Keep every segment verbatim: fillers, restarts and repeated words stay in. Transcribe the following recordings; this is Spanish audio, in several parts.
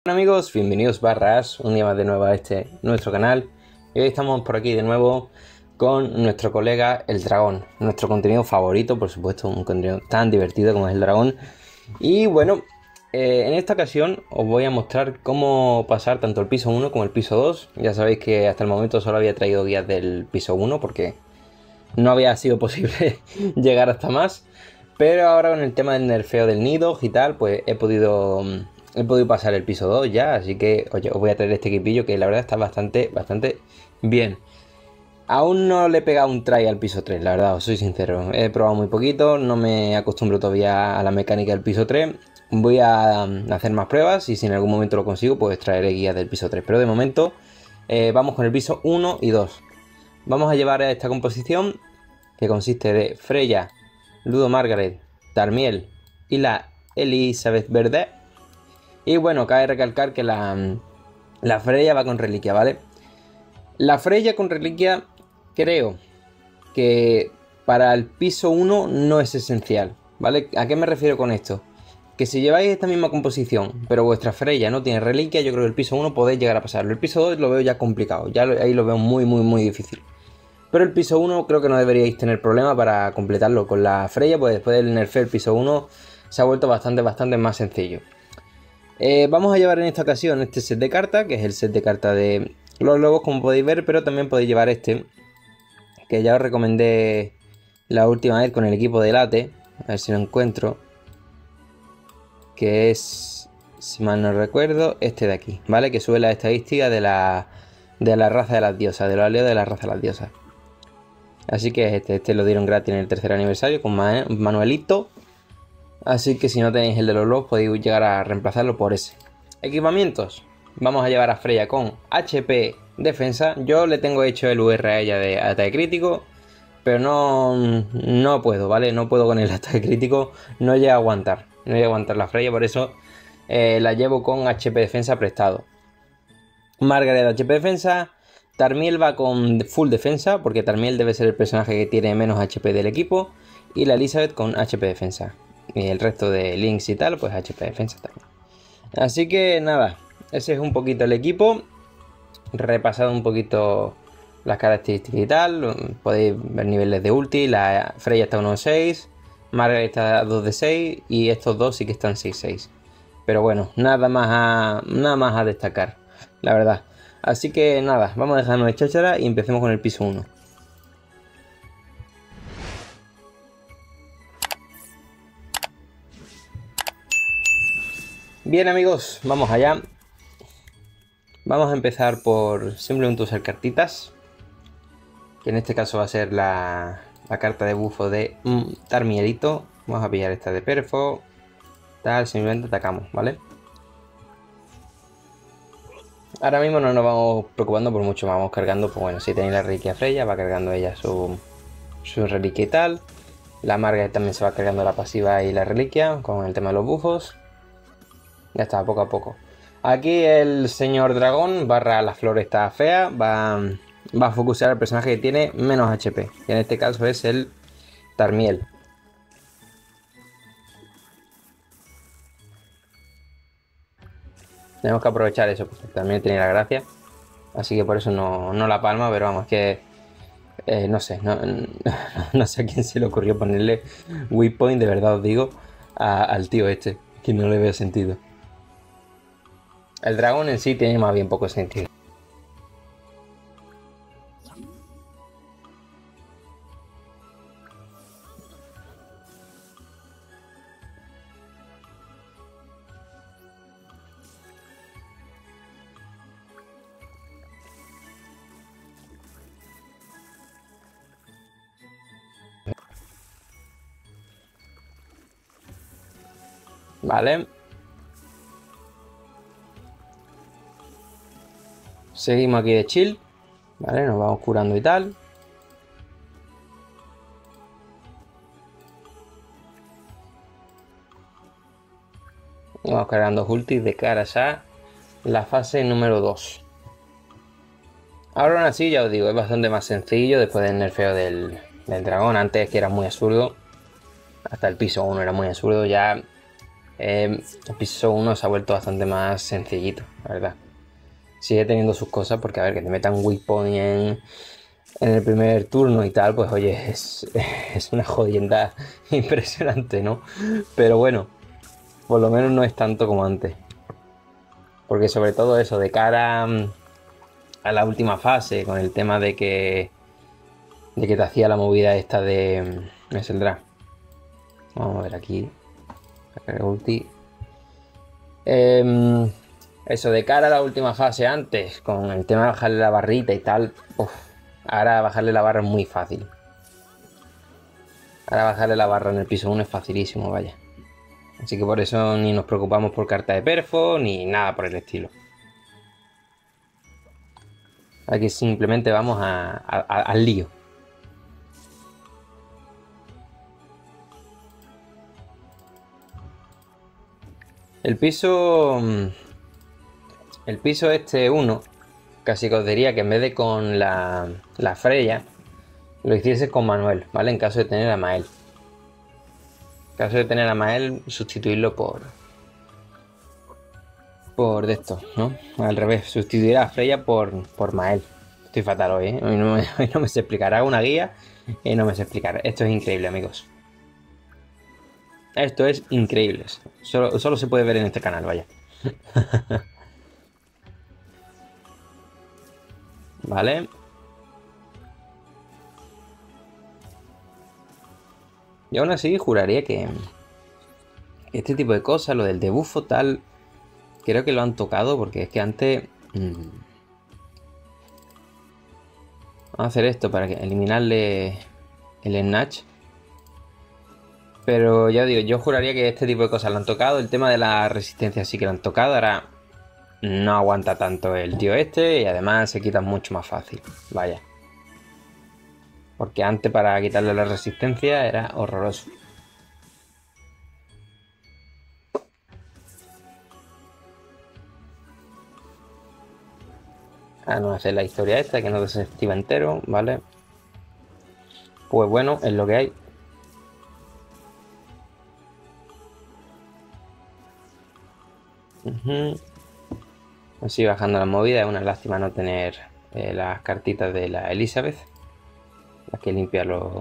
Hola amigos, bienvenidos barras, un día más de nuevo a este nuestro canal. Y hoy estamos por aquí de nuevo con nuestro colega el dragón, nuestro contenido favorito, por supuesto, un contenido tan divertido como es el dragón. Y bueno, eh, en esta ocasión os voy a mostrar cómo pasar tanto el piso uno como el piso dos. Ya sabéis que hasta el momento solo había traído guías del piso uno porque no había sido posible llegar hasta más. Pero ahora con el tema del nerfeo del nido y tal, pues he podido... He podido pasar el piso dos ya, así que oye, os voy a traer este equipillo que la verdad está bastante, bastante bien. Aún no le he pegado un try al piso tres, la verdad, os soy sincero. He probado muy poquito, no me acostumbro todavía a la mecánica del piso tres. Voy a hacer más pruebas y si en algún momento lo consigo, pues traeré guías del piso tres. Pero de momento eh, vamos con el piso uno y dos. Vamos a llevar a esta composición que consiste de Freya, Ludo Margaret, Tarmiel y la Elizabeth Verde. Y bueno, cabe recalcar que la, la Freya va con reliquia, ¿vale? La Freya con reliquia creo que para el piso uno no es esencial, ¿vale? ¿A qué me refiero con esto? Que si lleváis esta misma composición, pero vuestra Freya no tiene reliquia, yo creo que el piso uno podéis llegar a pasarlo. El piso dos lo veo ya complicado, ya lo, ahí lo veo muy, muy, muy difícil. Pero el piso uno creo que no deberíais tener problema para completarlo con la Freya, pues después del nerfeo el piso uno se ha vuelto bastante, bastante más sencillo. Eh, vamos a llevar en esta ocasión este set de cartas, que es el set de cartas de los lobos, como podéis ver, pero también podéis llevar este, que ya os recomendé la última vez con el equipo de Late, a ver si lo encuentro, que es, si mal no recuerdo, este de aquí, ¿vale? Que sube las estadísticas de la, de la raza de las diosas, de los aliados de la raza de las diosas. Así que este, este lo dieron gratis en el tercer aniversario con Manuelito. Así que si no tenéis el de los lobos podéis llegar a reemplazarlo por ese. Equipamientos. Vamos a llevar a Freya con H P defensa. Yo le tengo hecho el U R a ella de ataque crítico, pero no, no puedo, ¿vale? No puedo con el ataque crítico. No llega a aguantar. No llega a aguantar la Freya, por eso eh, la llevo con H P defensa prestado. Margaret H P defensa. Tarmiel va con full defensa, porque Tarmiel debe ser el personaje que tiene menos H P del equipo. Y la Elizabeth con H P defensa. Y el resto de links y tal, pues H P defensa también. Así que nada, ese es un poquito el equipo. Repasado un poquito las características y tal. Podéis ver niveles de ulti. La Freya está a uno punto seis, Margaret está a dos de seis y estos dos sí que están seis seis. Pero bueno, nada más a, nada más a destacar, la verdad. Así que nada, vamos a dejarnos de cháchara y empecemos con el piso uno. Bien amigos, vamos allá. Vamos a empezar por simplemente usar cartitas, que en este caso va a ser la, la carta de bufo de mm, Tarmielito. Vamos a pillar esta de Perfo. Tal, simplemente atacamos, ¿vale? Ahora mismo no nos vamos preocupando por mucho, vamos cargando, pues bueno, si tenéis la reliquia Freya, va cargando ella su, su reliquia y tal. La Margaret también se va cargando la pasiva y la reliquia con el tema de los bufos. Ya está, poco a poco. Aquí el señor dragón barra la flor está fea va, va a focusear al personaje que tiene menos H P. Que en este caso es el Tarmiel. Tenemos que aprovechar eso, porque Tarmiel tiene la gracia. Así que por eso no, no la palma, pero vamos, que... Eh, no sé, no, no sé a quién se le ocurrió ponerle weak point, de verdad os digo, a, al tío este. Que no le veo sentido. El dragón en sí tiene más bien poco sentido. Vale. Seguimos aquí de chill. Vale, nos vamos curando y tal. Vamos cargando ultis de cara a la fase número dos. Ahora aún así, ya os digo, es bastante más sencillo después del nerfeo del, del dragón. Antes que era muy absurdo. Hasta el piso uno era muy absurdo. Ya eh, el piso uno se ha vuelto bastante más sencillito, la verdad. Sigue teniendo sus cosas porque, a ver, que te metan weak point en, en el primer turno y tal, pues oye, es, es una jodienda impresionante, ¿no? Pero bueno, por lo menos no es tanto como antes. Porque sobre todo eso, de cara a la última fase, con el tema de que de que te hacía la movida esta de... me saldrá. Vamos a ver aquí. Ulti. Eh, eso, de cara a la última fase antes, con el tema de bajarle la barrita y tal. Uf, ahora bajarle la barra es muy fácil. Ahora bajarle la barra en el piso uno es facilísimo, vaya. Así que por eso ni nos preocupamos por carta de perfo, ni nada por el estilo. Aquí simplemente vamos a, a, a, al lío. El piso... El piso este uno, casi que os diría que en vez de con la, la Freya, lo hiciese con Manuel, ¿vale? En caso de tener a Mael. En caso de tener a Mael, sustituirlo por... Por de esto, ¿no? Al revés, sustituir a Freya por, por Mael. Estoy fatal hoy, ¿eh? Hoy no, me, hoy no me sé explicar. Hago una guía y no me sé explicar. Esto es increíble, amigos. Esto es increíble. Solo, solo se puede ver en este canal, vaya. Vale. Y aún así juraría que este tipo de cosas, lo del debufo tal, creo que lo han tocado porque es que antes... Mmm, vamos a hacer esto para que eliminarle el snatch. Pero ya digo, yo juraría que este tipo de cosas lo han tocado. El tema de la resistencia sí que lo han tocado. Ahora no aguanta tanto el tío este y además se quita mucho más fácil. Vaya. Porque antes para quitarle la resistencia era horroroso. Ah, no hacer la historia esta que no desactiva entero, ¿vale? Pues bueno, es lo que hay. Uh-huh. Así bajando la movida, es una lástima no tener eh, las cartitas de la Elizabeth. Las que limpia los...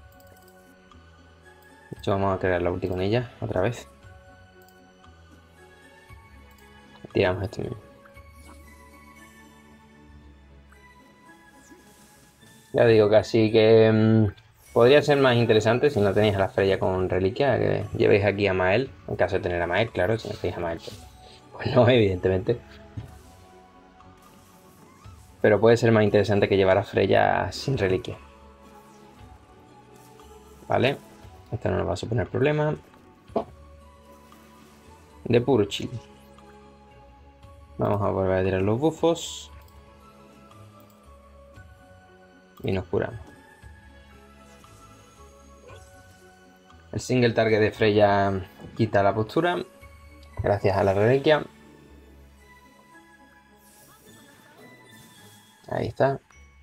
De hecho, vamos a crear la ulti con ella otra vez. Tiramos esto mismo. Ya digo que así que mmm, podría ser más interesante si no tenéis a la Freya con reliquia, que llevéis aquí a Mael, en caso de tener a Mael, claro, si no tenéis a Mael, pues, pues no, evidentemente. Pero puede ser más interesante que llevar a Freya sin reliquia. Vale, esto no nos va a suponer problema. De puro chill. Vamos a volver a tirar los bufos. Y nos curamos. El single target de Freya quita la postura. Gracias a la reliquia. Ahí está.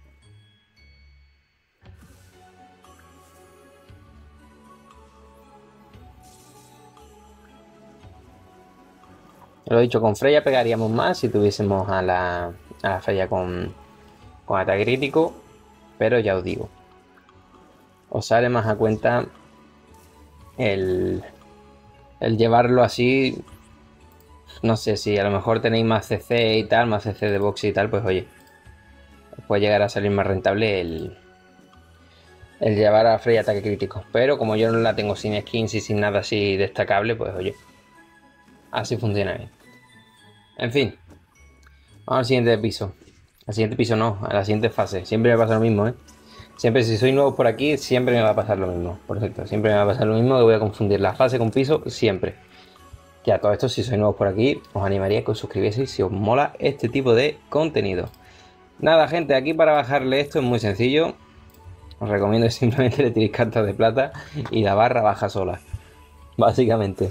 Lo he dicho, con Freya pegaríamos más si tuviésemos a la, a la Freya con, con ataque crítico. Pero ya os digo, os sale más a cuenta el, el llevarlo así. No sé si a lo mejor tenéis más C C y tal, más C C de box y tal, pues oye, os puede llegar a salir más rentable el, el llevar a Freya ataque crítico. Pero como yo no la tengo sin skins y sin nada así destacable, pues oye, así funciona bien. En fin, vamos al siguiente piso. Al siguiente piso no, a la siguiente fase. Siempre me pasa lo mismo, ¿eh? Siempre si soy nuevo por aquí, siempre me va a pasar lo mismo. Por cierto, siempre me va a pasar lo mismo, que voy a confundir la fase con piso, siempre. Que a todo esto, si sois nuevos por aquí, os animaría a que os suscribieseis si os mola este tipo de contenido. Nada, gente, aquí para bajarle esto es muy sencillo. Os recomiendo que simplemente le tiréis cartas de plata y la barra baja sola. Básicamente.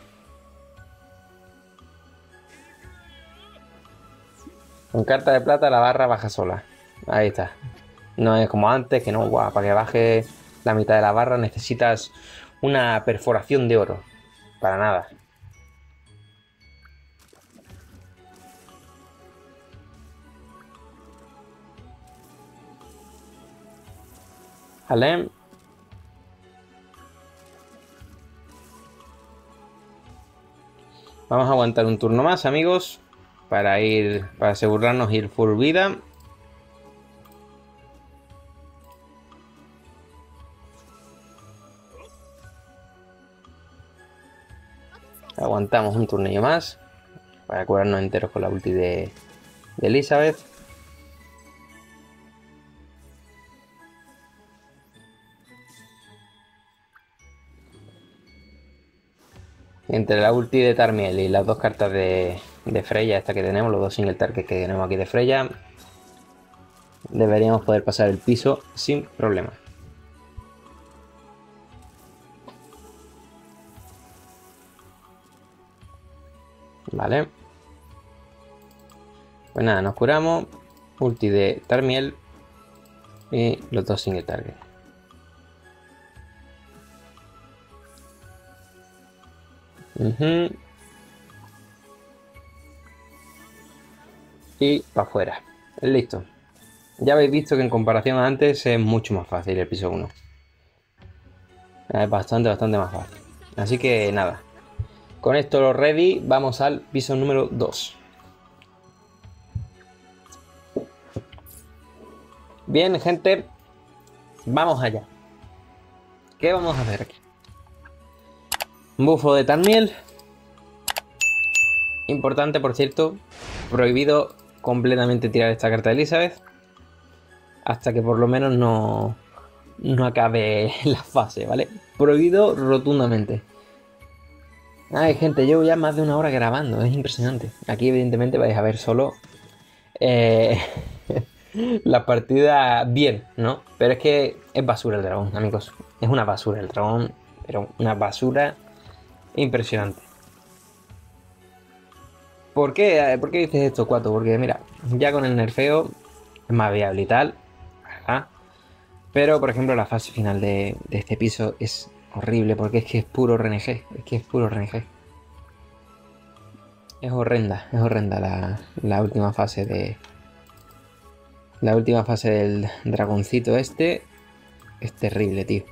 Con carta de plata la barra baja sola. Ahí está. No es como antes, que no, guau, para que baje la mitad de la barra necesitas una perforación de oro. Para nada. Vale. Vamos a aguantar un turno más, amigos. Para ir, para asegurarnos ir full vida. Aguantamos un turnillo más. Para curarnos enteros con la ulti de, de Elizabeth. Entre la ulti de Tarmiel y las dos cartas de, de Freya, esta que tenemos, los dos single targets que tenemos aquí de Freya, deberíamos poder pasar el piso sin problema. Vale. Pues nada, nos curamos. Ulti de Tarmiel y los dos single targets. Uh-huh. Y para afuera. Listo. Ya habéis visto que en comparación a antes es mucho más fácil el piso uno. Es bastante, bastante más fácil. Así que nada. Con esto lo ready, vamos al piso número dos. Bien, gente. Vamos allá. ¿Qué vamos a hacer aquí? Bufo de Tarmiel. Importante, por cierto. Prohibido completamente tirar esta carta de Elizabeth. Hasta que por lo menos no, no acabe la fase, ¿vale? Prohibido rotundamente. Ay, gente, llevo ya más de una hora grabando. Es impresionante. Aquí evidentemente vais a ver solo eh, la partida bien, ¿no? Pero es que es basura el dragón, amigos. Es una basura el dragón. Pero una basura impresionante. ¿Por qué? ¿Por qué dices esto, Cuato? Porque mira, ya con el nerfeo es más viable y tal, ¿verdad? Pero por ejemplo la fase final de, de este piso es horrible porque es que es puro R N G. Es que es puro R N G. Es horrenda, es horrenda la, la última fase de... La última fase del dragoncito este. Es terrible, tío.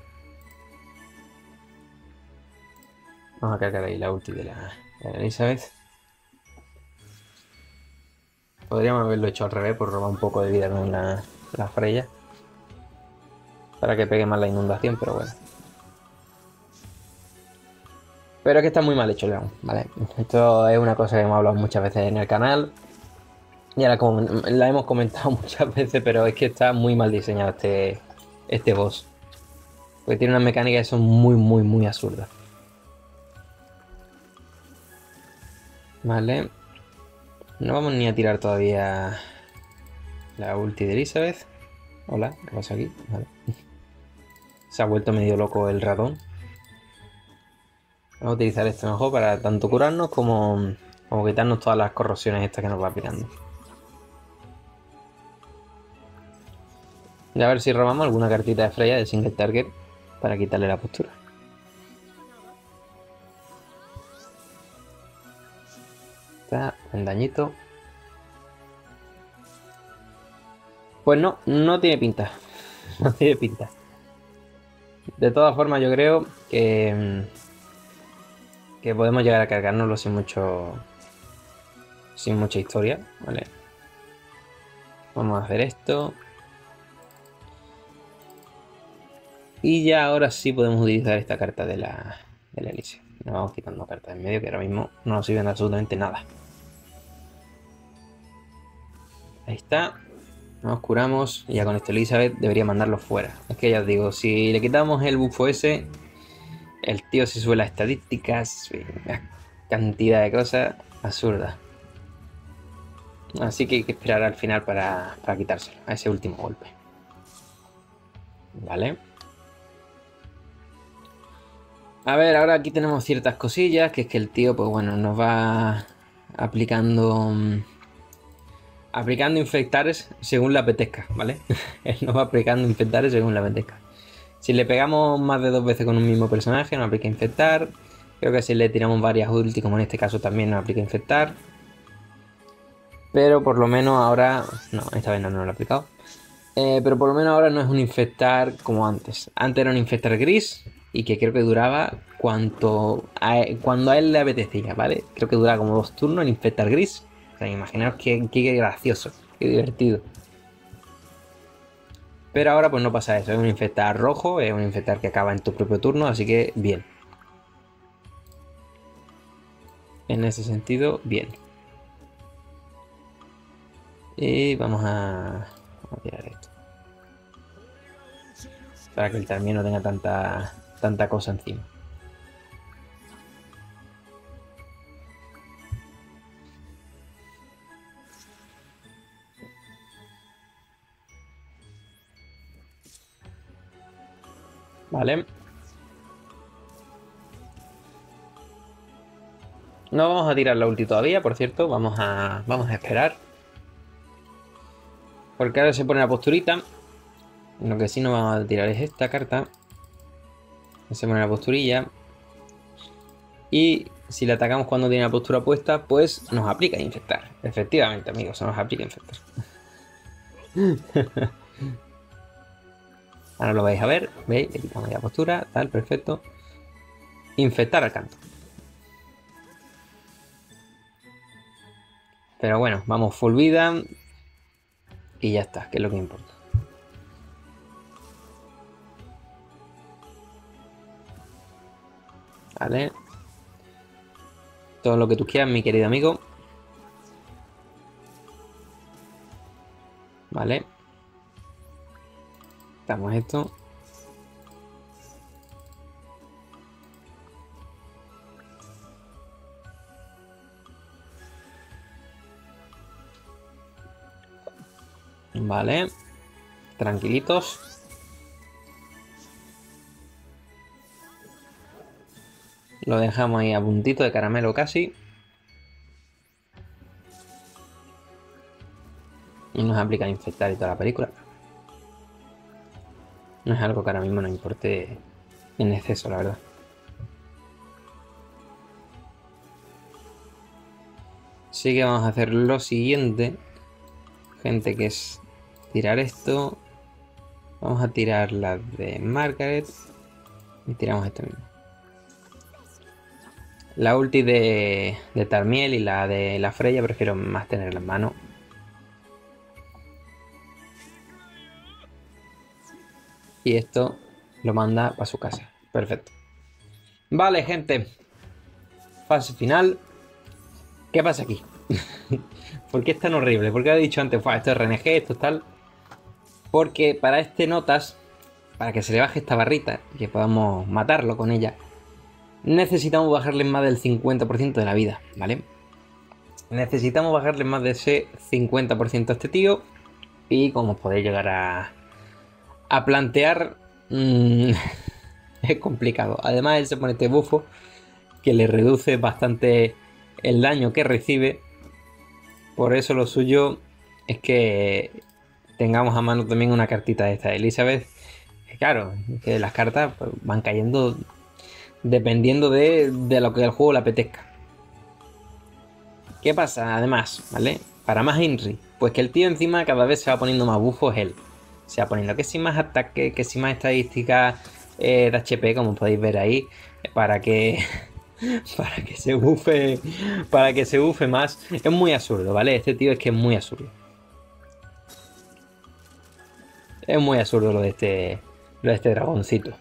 Vamos a cargar ahí la ulti de la, de la Elizabeth. Podríamos haberlo hecho al revés por robar un poco de vida con la, la Freya. Para que pegue más la inundación, pero bueno. Pero es que está muy mal hecho el dragón, ¿vale? Esto es una cosa que hemos hablado muchas veces en el canal. Y ahora como la hemos comentado muchas veces, pero es que está muy mal diseñado este, este boss. Porque tiene unas mecánicas que son muy, muy, muy absurdas. Vale. No vamos ni a tirar todavía la ulti de Elizabeth. Hola, ¿qué pasa aquí? Vale. Se ha vuelto medio loco el ratón. Vamos a utilizar esto mejor para tanto curarnos como, como quitarnos todas las corrosiones estas que nos va aplicando. Y a ver si robamos alguna cartita de Freya de single target para quitarle la postura. Está en dañito. Pues no, no tiene pinta. No tiene pinta. De todas formas yo creo que, que podemos llegar a cargárnoslo sin mucho... Sin mucha historia, ¿vale? Vamos a hacer esto. Y ya ahora sí podemos utilizar esta carta de la, de la Elise. Nos vamos quitando cartas en medio que ahora mismo no nos sirven absolutamente nada. Ahí está. Nos curamos y ya con esto Elizabeth debería mandarlo fuera. Es que ya os digo, si le quitamos el bufo ese, el tío se sube las estadísticas, una cantidad de cosas absurdas. Así que hay que esperar al final para, para quitárselo, a ese último golpe. Vale. A ver, ahora aquí tenemos ciertas cosillas, que es que el tío, pues bueno, nos va aplicando... Aplicando infectares según le apetezca, ¿vale? Él nos va aplicando infectares según le apetezca. Si le pegamos más de dos veces con un mismo personaje, nos aplica infectar. Creo que si le tiramos varias ulti, como en este caso también nos aplica infectar. Pero por lo menos ahora... No, esta vez no nos lo ha aplicado. Eh, pero por lo menos ahora no es un infectar como antes. Antes era un infectar gris y que creo que duraba cuanto a- cuando a él le apetecía, ¿vale? Creo que duraba como dos turnos el infectar gris. O sea, imaginaos qué, qué gracioso, qué divertido. Pero ahora pues no pasa eso, es un infectar rojo, es un infectar que acaba en tu propio turno, así que bien. En ese sentido, bien. Y vamos a, vamos a tirar esto. Para que el también no tenga tanta, tanta cosa encima. Vale. No vamos a tirar la ulti todavía, por cierto. Vamos a, vamos a esperar. Porque ahora se pone la posturita. Lo que sí no vamos a tirar es esta carta. Se pone la posturilla. Y si le atacamos cuando tiene la postura puesta, pues nos aplica infectar. Efectivamente, amigos, se nos aplica infectar. Ahora lo vais a ver. ¿Veis? Le quitamos la postura. Tal, perfecto. Infectar al canto. Pero bueno, vamos full vida. Y ya está, que es lo que importa. Vale. Todo lo que tú quieras, mi querido amigo. Vale. Damos esto. Vale. Tranquilitos. Lo dejamos ahí a puntito de caramelo casi. Y nos aplica a infectar y toda la película. No es algo que ahora mismo nos importe en exceso, la verdad. Así que vamos a hacer lo siguiente, gente, que es tirar esto. Vamos a tirar la de Margaret. Y tiramos esto mismo. La ulti de, de Tarmiel y la de la Freya prefiero más tenerla en mano. Y esto lo manda para su casa. Perfecto. Vale, gente. Fase final. ¿Qué pasa aquí? ¿Por qué es tan horrible? ¿Por qué he dicho antes, esto es R N G, esto es tal? Porque para este notas, para que se le baje esta barrita y que podamos matarlo con ella, necesitamos bajarle más del cincuenta por ciento de la vida, ¿vale? Necesitamos bajarle más de ese cincuenta por ciento a este tío. Y como podéis llegar a, a plantear, mmm, es complicado. Además, él se pone este bufo que le reduce bastante el daño que recibe. Por eso lo suyo es que tengamos a mano también una cartita de esta de Elizabeth. Que claro, que las cartas pues, van cayendo dependiendo de, de lo que el juego le apetezca. ¿Qué pasa? Además, ¿vale? Para más Henry, pues que el tío encima cada vez se va poniendo más bufos él. Se va poniendo que si más ataque, que si más estadísticas eh, de H P, como podéis ver ahí, para que para que se bufe, para que se bufe más. Es muy absurdo, ¿vale? Este tío es que es muy absurdo. Es muy absurdo lo de este, lo de este dragoncito.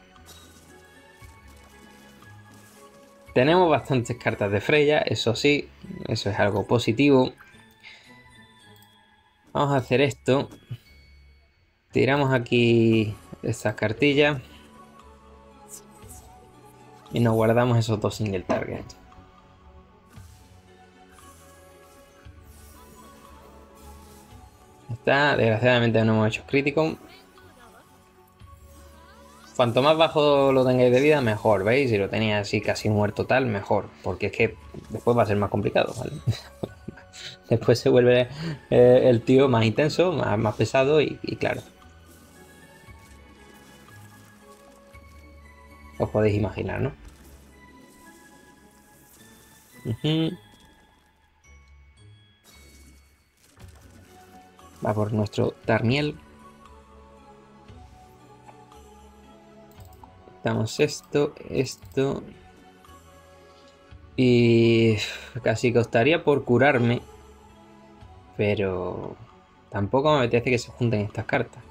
Tenemos bastantes cartas de Freya, eso sí, eso es algo positivo. Vamos a hacer esto. Tiramos aquí estas cartillas. Y nos guardamos esos dos single target. Está, desgraciadamente no hemos hecho crítico. Cuanto más bajo lo tengáis de vida, mejor, ¿veis? Si lo tenéis así casi muerto tal, mejor. Porque es que después va a ser más complicado, ¿vale? Después se vuelve eh, el tío más intenso, más, más pesado y, y claro. Os podéis imaginar, ¿no? Uh-huh. Va por nuestro Tarmiel. Damos esto, esto. Y casi costaría por curarme. Pero tampoco me apetece que se junten estas cartas.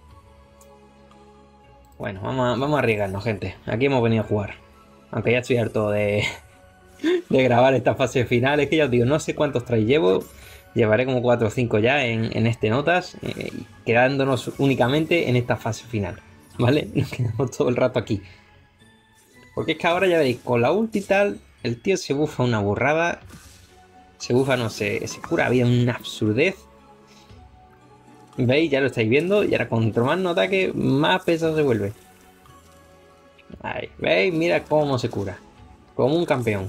Bueno, vamos a, vamos a arriesgarnos, gente. Aquí hemos venido a jugar. Aunque ya estoy harto de, de grabar esta fase final. Es que ya os digo, no sé cuántos tries llevo. Llevaré como cuatro o cinco ya en, en este notas. Eh, quedándonos únicamente en esta fase final. ¿Vale? Nos quedamos todo el rato aquí. Porque es que ahora ya veis, con la ulti y tal, el tío se bufa una burrada. Se bufa, no sé, se cura vida, una absurdez. ¿Veis? Ya lo estáis viendo. Y ahora cuanto más no ataque, más pesado se vuelve. Ahí, ¿veis? Mira cómo se cura. Como un campeón.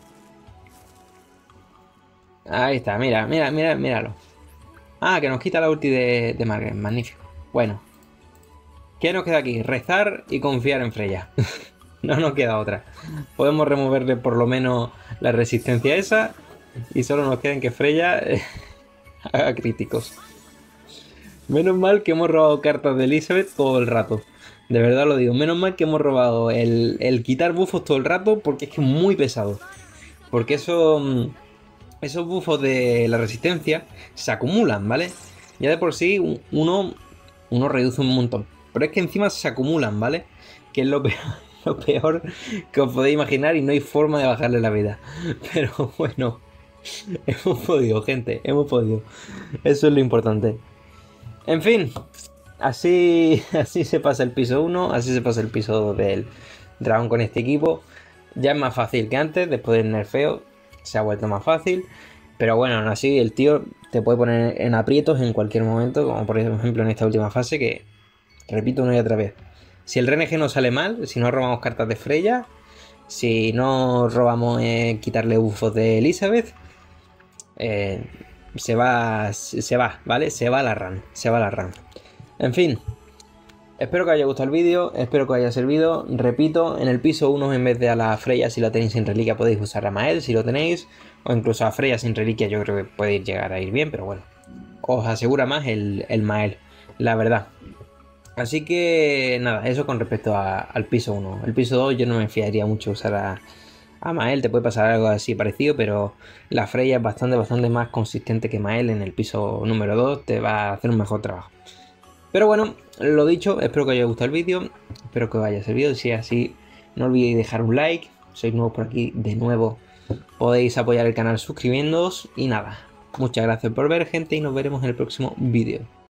Ahí está, mira, mira, mira, míralo. Ah, que nos quita la ulti de, de Margaret. Magnífico. Bueno. ¿Qué nos queda aquí? Rezar y confiar en Freya. No nos queda otra. Podemos removerle por lo menos la resistencia esa. Y solo nos queda en que Freya eh, haga críticos. Menos mal que hemos robado cartas de Elizabeth todo el rato. De verdad lo digo. Menos mal que hemos robado el, el quitar buffos todo el rato. Porque es que es muy pesado. Porque eso, esos buffos de la resistencia se acumulan, ¿vale? Ya de por sí uno, uno reduce un montón. Pero es que encima se acumulan, ¿vale? Que es lo peor, lo peor que os podéis imaginar y no hay forma de bajarle la vida. Pero bueno, hemos podido, gente. Hemos podido. Eso es lo importante. En fin, así, así se pasa el piso uno, así se pasa el piso dos del dragón con este equipo. Ya es más fácil que antes, después del nerfeo se ha vuelto más fácil. Pero bueno, aún así el tío te puede poner en aprietos en cualquier momento, como por ejemplo en esta última fase que, repito una y otra vez. Si el R N G no sale mal, si no robamos cartas de Freya, si no robamos eh, quitarle buffos de Elizabeth, eh, se va, se va, ¿vale? Se va la run, se va la run. En fin, espero que os haya gustado el vídeo, espero que os haya servido. Repito, en el piso uno en vez de a la Freya, si la tenéis sin reliquia, podéis usar a Mael, si lo tenéis. O incluso a Freya sin reliquia, yo creo que puede llegar a ir bien, pero bueno. Os asegura más el, el Mael, la verdad. Así que nada, eso con respecto a, al piso uno. El piso dos yo no me fiaría mucho usar a, a Mael, te puede pasar algo así parecido, pero la Freya es bastante, bastante más consistente que Mael en el piso número dos, te va a hacer un mejor trabajo. Pero bueno, lo dicho, espero que os haya gustado el vídeo, espero que os haya servido, si es así, no olvidéis dejar un like, sois nuevos por aquí de nuevo, podéis apoyar el canal suscribiéndoos y nada, muchas gracias por ver, gente, y nos veremos en el próximo vídeo.